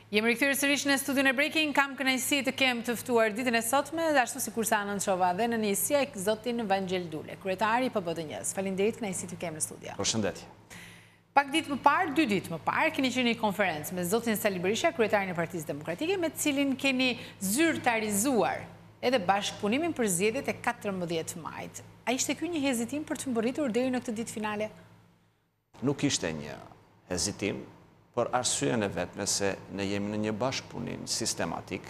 Jemi rikthyer sërish në studion e Breaking. Kam kënaqësi të kem të ftuar ditën e sotme, dhe ashtu si kurse anonçova dhe në nisje, zotin Vangel Dule, kryetari i PBDN-s. Faleminderit, kënaqësi të kem në studio. Përshëndetje. Pak ditë më parë, 2 ditë më parë, keni qenë një konferencë me zotin Sali Berisha, kryetarin e Partisë Demokratike, me të cilin keni zyrtarizuar edhe bashkëpunimin për zgjedhjet e 14 majit. A ishte ky një hezitim për të mbërritur deri në këtë ditë finale? Nuk ishte një hezitim, për arsyen e vetme se ne jemi në një bashkëpunim sistematik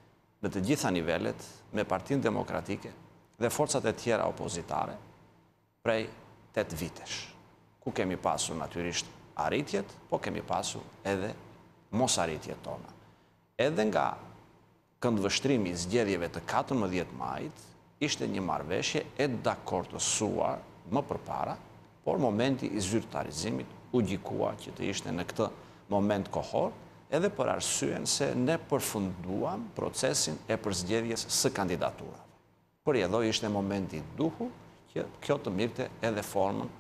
në të gjitha nivelet me Partinë Demokratike dhe forcat e tjera opozitare prej 8 vitesh, ku kemi pasur natyrisht arritjet, po kemi pasur edhe mos arritjet tona. Edhe nga këndvështrimi i zgjedhjeve të 14 majit, ishte një marrëveshje e dakortësuar më përpara, por momenti i zyrtarizimit u gjykua që të ishte në këtë moment kohor, edhe për arsyen se ne përfunduam procesin e përzgjedhjes së kandidaturave. Përjedhoj ishte momenti duhu që kjo të mirte edhe formën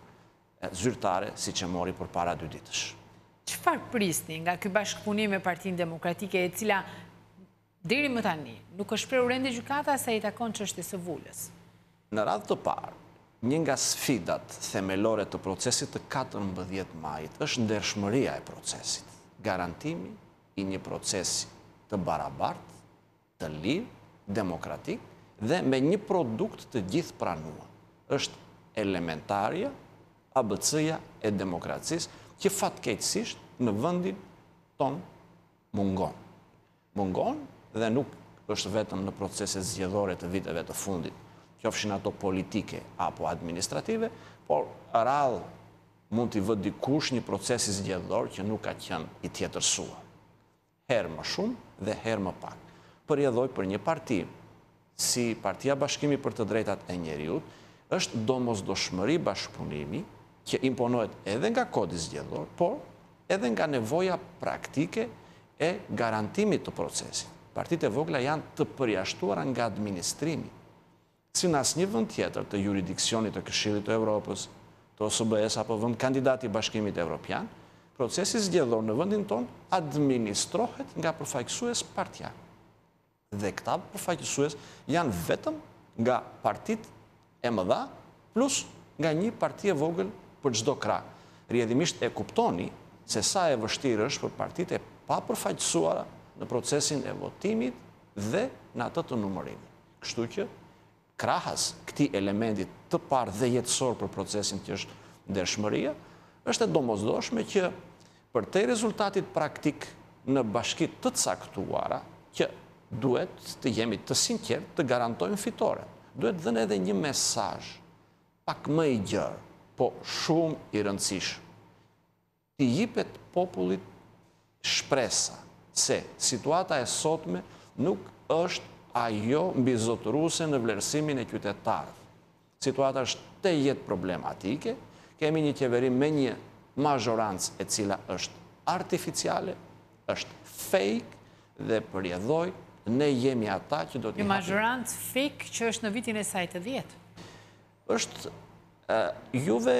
zyrtare si që mori për para 2 ditësh. Çfarë prisni nga ky bashkëpunim me Partinë Demokratike, e cila deri më tani nuk është shprehur ende gjykata sa i takon çështjes së vulës? Në radhë të parë, një nga sfidat themelore të procesit të 14 majit është ndershmëria e procesit, garantimi i një procesi të barabartë, të lirë, demokratik dhe me një produkt të gjithë pranuar. Është elementarja, ABC-ja e demokracisë, që fatkeqësisht në vendin ton mungon. Mungon dhe nuk është vetëm në proceset zgjedhore të viteve të fundit, qofshin ato politike apo administrative, por rrallë mund t'i vë dikush një procesi zgjedhor që nuk ka qenë i tjetërsuar. Herë më shumë dhe herë më pak. Përjedhoj për një parti, si Partia Bashkimi për të Drejtat e Njeriut, është domosdoshmëri bashkëpunimi që imponohet edhe nga kodi zgjedhor, por edhe nga nevoja praktike e garantimit të procesit. Partitë e vogla janë të përjashtuara nga administrimi. Si në asnjë vend tjetër të juridiksionit të Këshillit të Evropës, të OSBE-s apo vend kandidat i Bashkimit Evropian, procesi zgjedhor në vendin ton administrohet nga përfaqësues partian. Dhe këta përfaqësues janë vetëm nga partitë e mëdha plus nga një parti e vogël për çdo krah. Rrjedhimisht e kuptoni se sa e vështirë është për partitë e papërfaqësuara në procesin e votimit dhe në atë të numërimit. Kështu që krahas këtij elementit të parë dhe jetësor për procesin që është ndershmëria, është e domosdoshme që për te rezultatit praktik në bashkit të caktuara, që duhet të jemi të sinqert të garantojmë fitore. Duhet dhënë edhe një mesazh pak më i gjerë, po shumë i rëndësishëm. T'i jepet popullit shpresa se situata e sotme nuk është ajo mbizotëruese në vlerësimin e qytetarëve. Situata është të jetë problematike, kemi një qeveri me një mazhorancë e cila është artificiale, është fake dhe përjedhoj, ne jemi ata që do t'i hapim. Një mazhorancë fake që është në vitin e saj të 10. Është, juve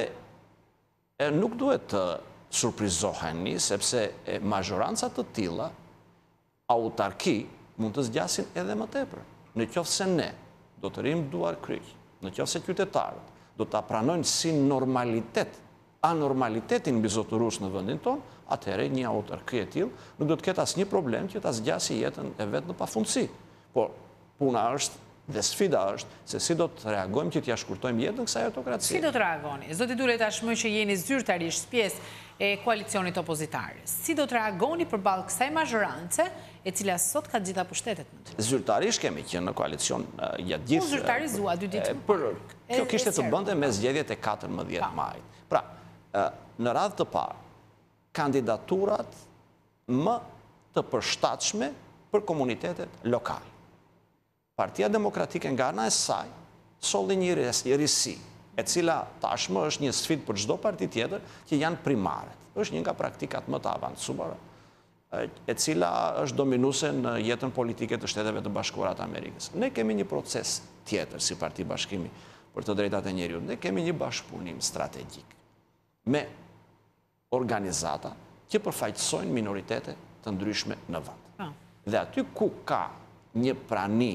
nuk duhet të surprizoheni, sepse mazhorancat të tilla, autarki, mund të zgjasin edhe më tepër. Në qoftë se ne do të rrim duar kryq, në qoftë se qytetarët do ta pranojnë si normalitet, anormalitetin mbizotërues në vendin ton, atëherë një autarki e tillë nuk do të ketë asnjë problem që ta zgjasë jetën e vet në pafundësi. Por puna është dhe sfida është se si do të reagojmë që t'ja shkurtojmë jetën kësaj autokracie. Si do të reagoni? Zoti Dule, tashmë që jeni zyrtarisht pjesë e koalicionit opozitar, si do të reagoni përballë kësaj mazhorance e cila sot ka gjitha pushtetet në ty? Zyrtarisht kemi qenë në koalicion gjatë gjithë. U zyrtarizua 2 ditë më parë. Kjo kishte të bënte me zgjedhjet e 14 majit. Pra, në radhë të parë, kandidaturat më të përshtatshme për komunitetet lokale. Partia Demokratike nga ana e saj solli një risi, e cila tashmë është një sfidë për çdo parti tjetër që janë primaret. Është një nga praktikat më të avancuara, e cila është dominuese në jetën politike të Shteteve të Bashkuara të Amerikës. Ne kemi një proces tjetër si Parti Bashkimi për të Drejtat e Njeriut. Ne kemi një bashkëpunim strategjik me organizata që përfaqësojnë minoritete të ndryshme në vend. Dhe aty ku ka një prani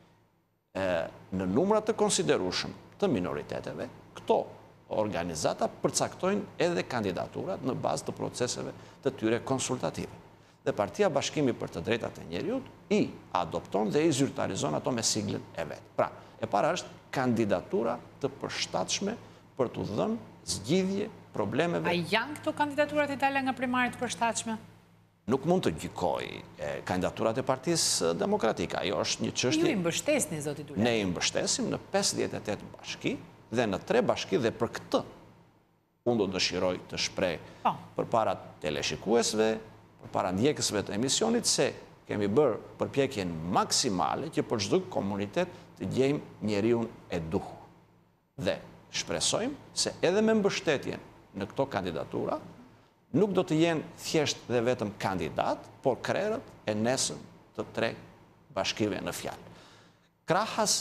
në numrat të konsiderueshëm të minoriteteve, këto organizata përcaktojnë edhe kandidaturat në bazë të proceseve të tyre konsultative. Dhe Partia Bashkimi për të Drejtat e Njeriut i adopton dhe i zyrtarizon ato me siglën e vetë. Pra, e para është kandidatura të përshtatshme për të dhënë zgjidhje problemeve. A janë këto kandidaturat e tala nga primarit përshtatshme? Nuk mund të gjykoj kandidaturat e Partisë Demokratike. Ajo është një çështje. Ju i mbështesni, zoti Duleti. Ne i mbështesim në 58 bashki dhe në 3 bashki, dhe për këtë unë do dëshiroj të shpreh përpara teleshikuesve, përpara ndjekësve të emisionit, se kemi bërë përpjekjen maksimale që për çdo komunitet të gjejmë njeriun e duhur. Dhe shpresojmë se edhe me mbështetjen në këto kandidatura nuk do të jenë thjesht dhe vetëm kandidat, por krerët e nesër të 3 bashkive në fjalë. Krahas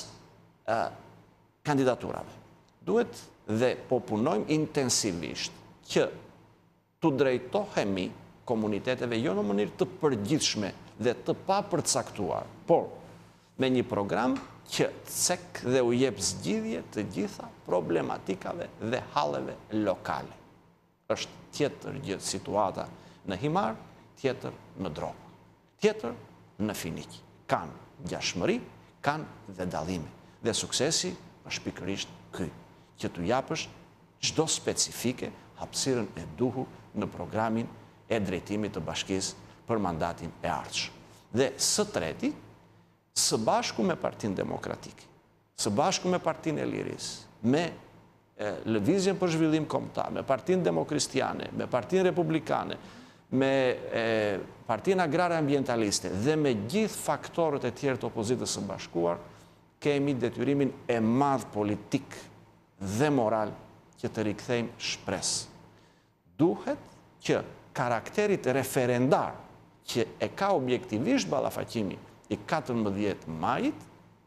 kandidaturave, duhet dhe po punojmë intensivisht që të drejtohemi komuniteteve jo në mënyrë të përgjithshme dhe të papërcaktuar, por me një program që cek dhe u jep zgjidhje të gjitha problematikave dhe halleve lokale. Është tjetër gjë situata në Himar, tjetër në Droma, tjetër në Finik. Kanë ngjashmëri, kanë dhe dallime. Dhe suksesi është pikërisht ky, që t'u japësh çdo specifike hapësirën e duhur në programin e drejtimit të bashkisë për mandatin e ardhshëm. Dhe së treti, së bashku me Partinë Demokratike, së bashku me Partinë e Lirisë, me Lëvizjen për Zhvillim Kombëtar, me Partinë Demokristiane, me Partinë Republikane, me Partinë Agrare Ambientaliste dhe me gjithë faktorët e tjerë të opozitës së bashkuar, kemi detyrimin e madh politik dhe moral që të rikthejmë shpresë. Duhet që karakterit referendar që e ka objektivisht ballafaqimi i 14 majit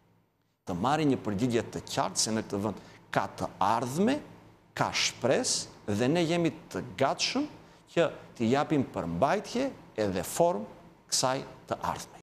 të marrë një përgjigje të qartë se në këtë vend ka të ardhme, ka shpresë dhe ne jemi të gatshëm që t'i japim përmbajtje edhe formë kësaj të ardhme.